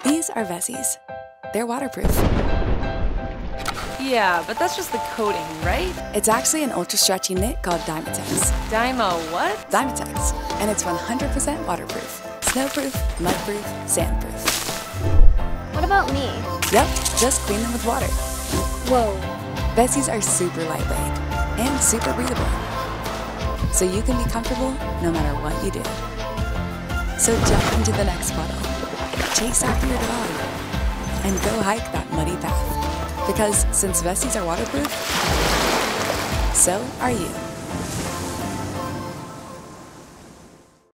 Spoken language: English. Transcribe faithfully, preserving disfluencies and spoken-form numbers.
These are Vessis. They're waterproof. Yeah, but that's just the coating, right? It's actually an ultra-stretchy knit called Dymatex. Dymo what? Dymatex. And it's one hundred percent waterproof. Snowproof, mudproof, sandproof. What about me? Yep, just clean them with water. Whoa. Vessis are super lightweight and super breathable. So you can be comfortable no matter what you do. So jump into the next puddle, chase after your dog, and go hike that muddy path. Because since Vessis are waterproof, so are you.